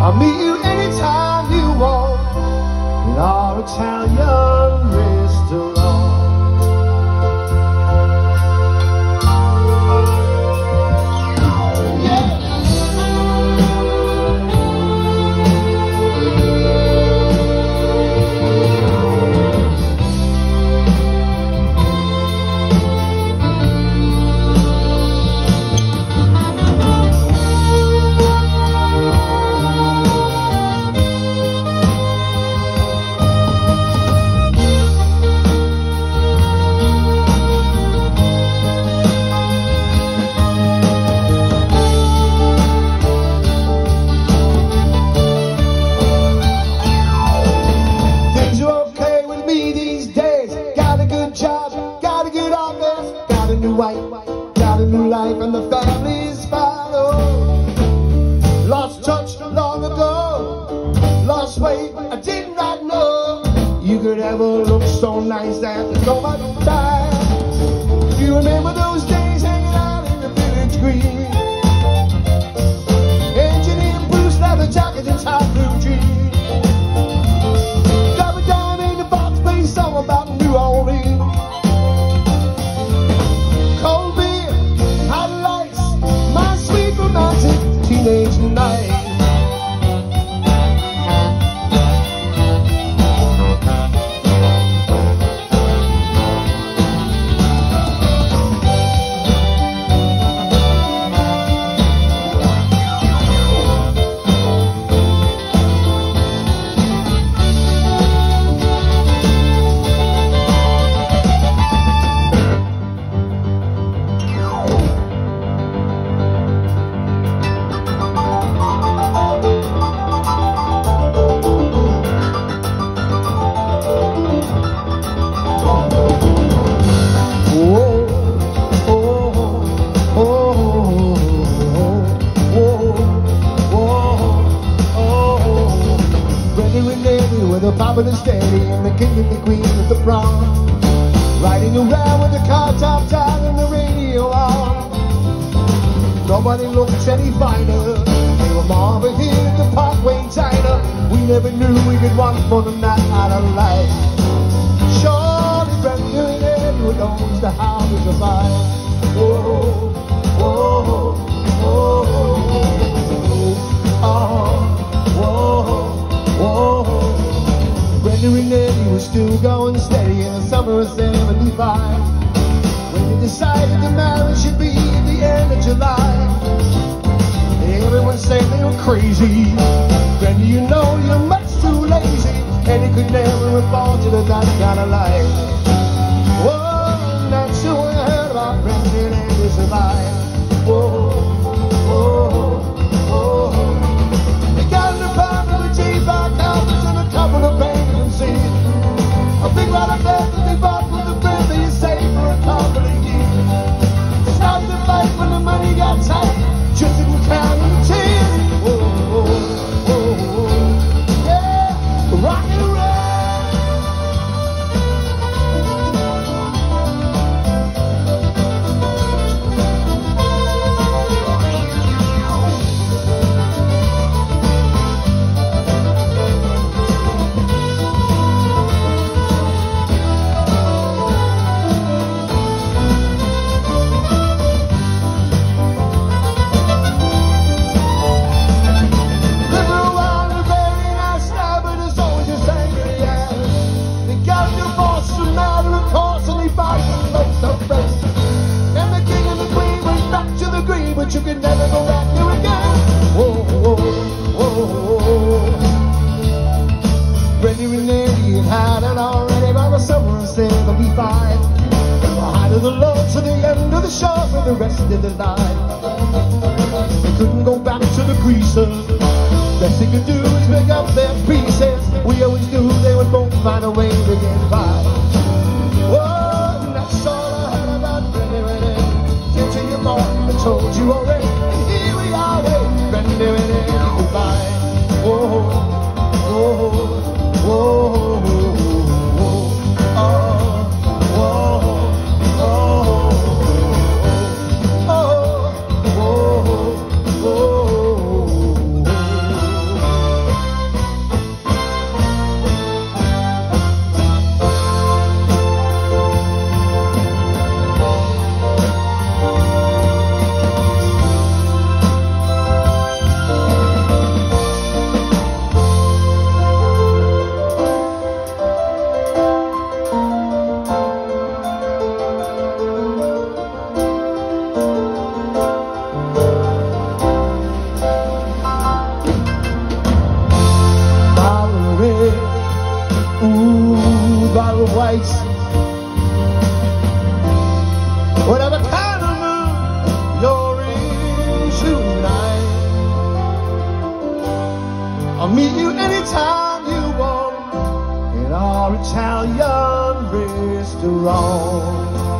I'll meet you anytime you want in our Italian restaurant. Got a new life and the family's follow. Lost touch long ago, lost weight I did not know. You could ever look so nice after so much time. Do you remember those days hanging out in the village green? Engineer Bruce, leather jackets and top blue jeans. Driving down in the box, play song about New Orleans. Teenage night. The popular steady and the king and the queen of the prom, riding around with the car top down and the radio on. Nobody looked any finer. They were Marvin here at the Parkway Diner. We never knew we could want for the night out of life. Surely Brenda and Edward knows the how to survive. Whoa, whoa, whoa, Brenda and Eddie were still going steady in the summer of '75. When they decided the marriage should be at the end of July. Everyone said they were crazy. Brenda, you know you're much too lazy, and you could never have born to that kind of life. Whoa, not sure I heard about Brenda and Eddie survive. Whoa, whoa, whoa. They got an apartment with G5 carpets and a couple of bands. A big lot of bed that they bought with the friends that you saved for a couple of years. Stopped the fight when the money got tight, just didn't count the tears. Whoa, whoa, whoa, whoa. Yeah, rock and roll. But you can never go back there again. Whoa, whoa, whoa, whoa. Brenda and Eddie had it already by the summer of '75. From the height of the Lord to the end of the shore for the rest of the night. They couldn't go back to the greaser. Best they could do is pick up their pieces. We always knew they would both find a way to get by. Whoa, that's all I heard about Brenda and Eddie. Get to your mom, I told you already. And here we are, Brenda and Eddie goodbye. Whoa, whoa, whoa, whoa, oh, whoa, oh, oh, whoa, whoa, whoa. of whites. Whatever kind of mood you're in tonight, I'll meet you anytime you want in our Italian restaurant.